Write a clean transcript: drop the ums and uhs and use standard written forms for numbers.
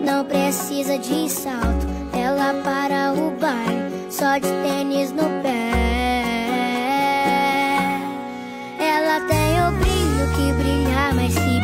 Não precisa de salto, ela para o baile só de tênis no pé. Ela tem o brilho que brilha mais que